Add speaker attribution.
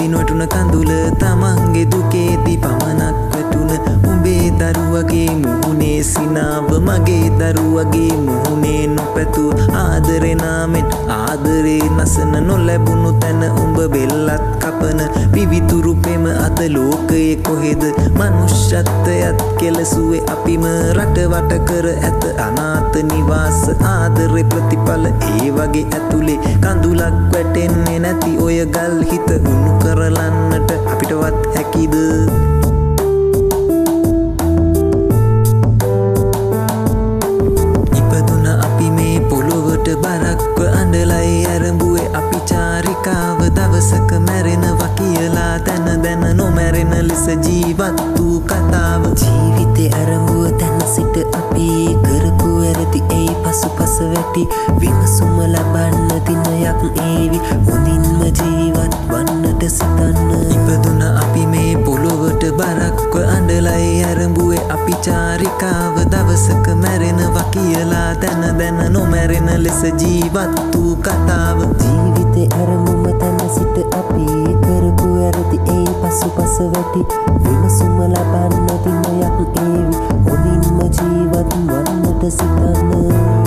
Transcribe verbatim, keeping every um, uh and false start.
Speaker 1: නොටුන කඳුල තමන්ගේ දුකේදී පමණක් වැටුන උඹේ දරුවගේ මුහුණේ සිනාව මගේ දරුවගේ මුහුණේ නොපැතු ආදරේ නාමෙන් ආදරේ නසන නොලැබුණු තැන උඹ බෙල්ලත් කපන පිවිතුරු පෙම අද ලෝකයේ කොහෙද මනුෂ්‍යත්වයත් කෙලසුවේ අපිම රට වට කර ඇත අනාථ නිවාස ආදරේ ප්‍රතිඵල ඒ වගේ ඇතුලේ කඳුලක් වැටෙන්නේ නැති ඔය ගල් හිත උණු කරලන්නට අපිටවත් හැකිද ඉපදුන අපි මේ පොළොවට බරක්ව අඬලයි ඇරඹුවේ අපි චාරිකාව දවසක මැරෙනවා කියලා දැන දැන නොමැරෙන ලෙස ජීවත් වූ කතාව ජීවිතේ අරඹුව තැන සිට අපි කරපු වැරදි ඒ පසුපස වැටි විමසුම ලබන්න දිනයක් ඒවි හොඳින්ම ජීවත් වන්නට සිතන්න ඉපදුන අපි මේ පොළොවට බරක්ව අඬලයි ඇරඹුවේ අපි චාරිකාව දවසක මැරෙනවා කියලා දැන දැන නොමැරෙන ලෙස ජීවත් වූ කතාව
Speaker 2: ජීවිතේ අරමුම තැන සිට අපි කරපු වැරදි ඒ පසුපස වැටි විමසුම ලබන්න දිනයක් ඒවි හොඳින්ම ජීවත් වන්නට සිතන්න